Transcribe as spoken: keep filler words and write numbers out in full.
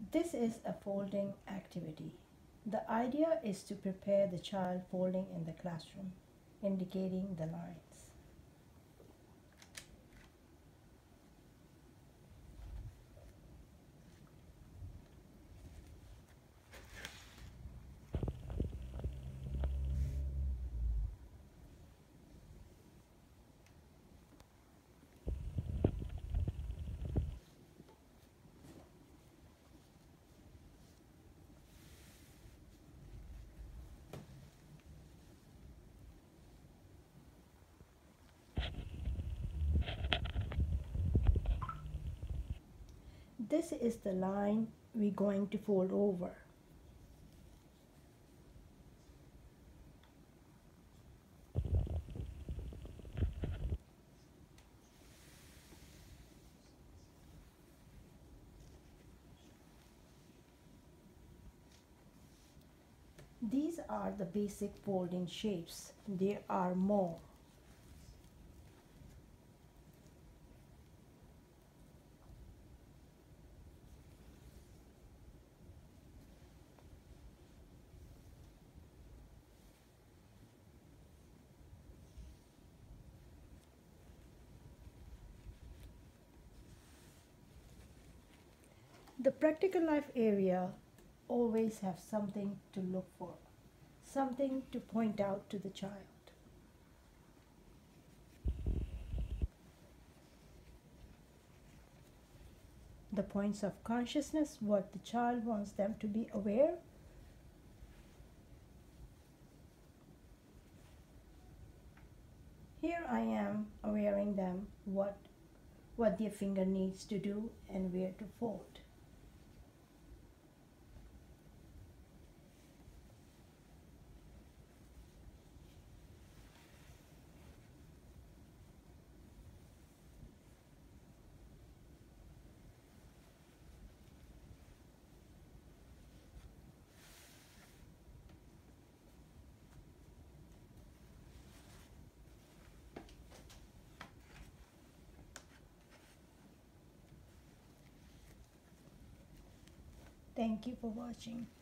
This is a folding activity. The idea is to prepare the child folding in the classroom, indicating the lines. This is the line we're going to fold over. These are the basic folding shapes. There are more. The practical life area always have something to look for, something to point out to the child. The points of consciousness, what the child wants them to be aware. Here I am awareing them what, what their finger needs to do and where to fold. Thank you for watching.